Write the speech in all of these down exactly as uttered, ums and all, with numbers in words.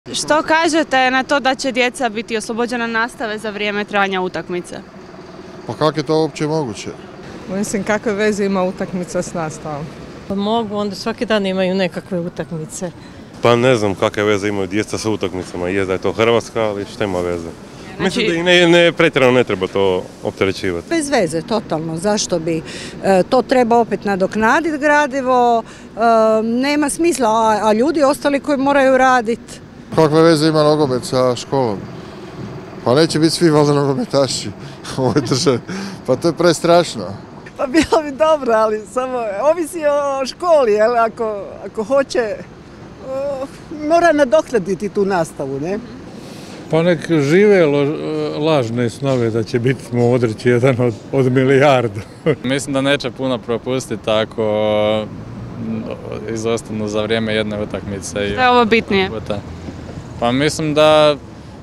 Što kažete na to da će djeca biti oslobođena nastave za vrijeme trajanja utakmice? Pa kako je to uopće moguće? Mislim, kakve veze ima utakmica s nastavom? Pa mogu, onda svaki dan imaju nekakve utakmice. Pa ne znam kakve veze imaju djeca sa utakmicama, je da je to Hrvatska, ali šta ima veze? Znači... Mislim da ih ne, ne, pretjerano ne treba to opterećivati. Bez veze, totalno. Zašto bi? E, to treba opet nadoknaditi gradivo, e, nema smisla, a, a ljudi ostali koji moraju raditi. Kakve veze ima nogomet sa školom? Pa neće biti svi valjda nogometaši u ovoj državi. Pa to je prestrašno. Pa bilo bi dobro, ali samo ovisi o školi, jel? Ako, ako hoće, o, mora nadoknaditi tu nastavu, ne? Pa nek žive lažne snove da će biti Modrić jedan od, od milijardu. Mislim da neće puno propustiti ako izostanu za vrijeme jedne utakmice. Što je ovo bitnije? Pa mislim da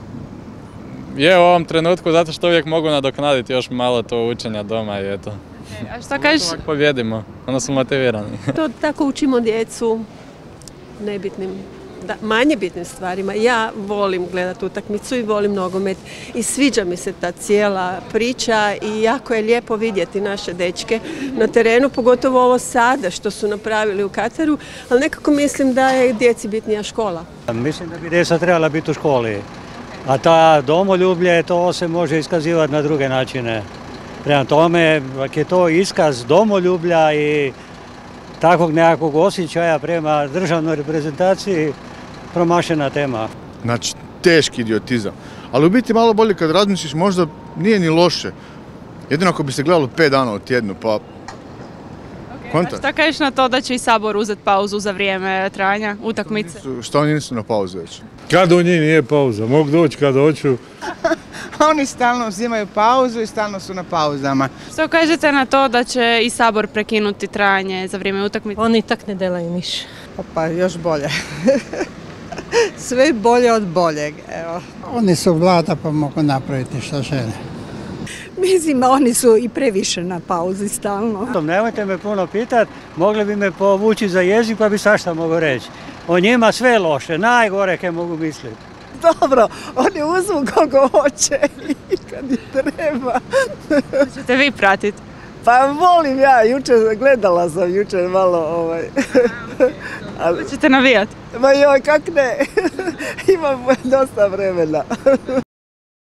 je u ovom trenutku zato što uvijek mogu nadoknaditi još malo to učenja doma i eto. A što kažeš? Uvijek pobjedimo, onda su motivirani. To tako učimo djecu nebitnim, da, manje bitnim stvarima. Ja volim gledati utakmicu i volim nogomet i sviđa mi se ta cijela priča i jako je lijepo vidjeti naše dečke na terenu, pogotovo ovo sada što su napravili u Kataru, ali nekako mislim da je djeci bitnija škola. Mislim da bi djeca trebala biti u školi, a ta domoljublje, to se može iskazivati na druge načine. Prema tome, ako je to iskaz domoljublja i takvog nekakvog osjećaja prema državnoj reprezentaciji, promašena tema. Znači, teški idiotizam. Ali u biti malo bolje kad razmisliš, možda nije ni loše. Jedino ako bi se gledalo pet dana u tjednu, pa... Okay, a šta kažeš na to da će i Sabor uzeti pauzu za vrijeme trajanja utakmice? Što oni nisu na pauzu već? Kad u njih nije pauza, mogu doći kad hoću. Oni stalno uzimaju pauzu i stalno su na pauzama. Što kažete na to da će i Sabor prekinuti trajanje za vrijeme utakmice? Oni tak ne delaju niš. Pa još bolje. Sve bolje od boljeg, evo. Oni su vlada pa mogu napraviti što žele. Mislim, oni su i previše na pauzi stalno. Nemojte me puno pitati, mogli bi me povući za jezik pa bi svašta mogu reći. O njima sve loše, najgore kaj mogu misliti. Dobro, oni uzmu koliko hoće i kad ih treba. Ćete vi pratiti? Pa volim ja, jučer gledala sam jučer malo ovaj. Ali ćete navijati? Ma joj, kak ne, imam dosta vremena.